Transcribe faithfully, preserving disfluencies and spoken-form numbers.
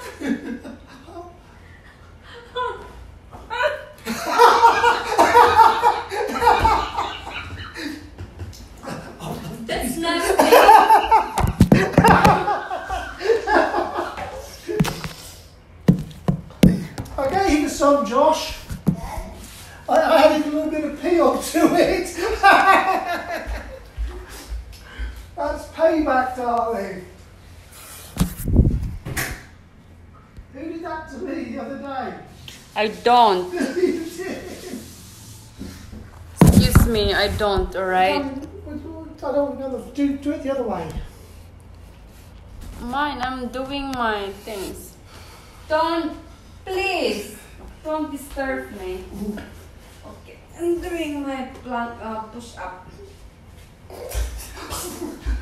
That's nasty. I gave you some, Josh. I, I added a little bit of peel to it. That's payback, darling. Who did that to me the other day? I don't. You did. Excuse me, I don't, alright? Um, I don't know. Do, do it the other way. Mine, I'm doing my things. Don't, please. Don't disturb me. Okay, I'm doing my plank uh, push up.